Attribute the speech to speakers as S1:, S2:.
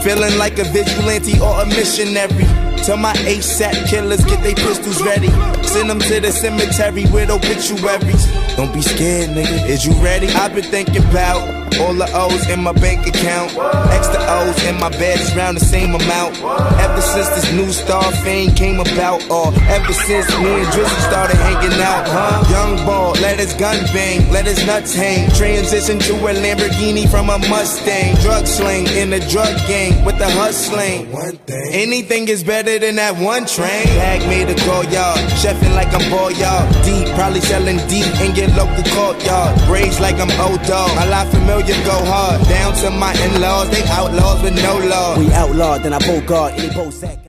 S1: Feeling like a vigilante or a missionary. Tell my ASAP killers get they pistols ready. Send them to the cemetery with obituaries. Don't be scared, nigga, is you ready? I've been thinking about all the O's in my bank account. Extra O's in my bed is round the same amount. Ever since this new star fame came about, or ever since me and Drizzy started hanging out, Young ball, let his gun bang, let his nuts hang. Transition to a Lamborghini from a Mustang. Drug slang in a drug gang with the hustling. Anything is better than that one train. Bag made a call, y'all. Chefing like I'm ball, y'all. Deep, probably selling deep in your local courtyard. Braids like I'm old dog. My life familiar, go hard. Down to my in-laws, they outlaws with no law.
S2: We outlawed, then I bogart any Bozak.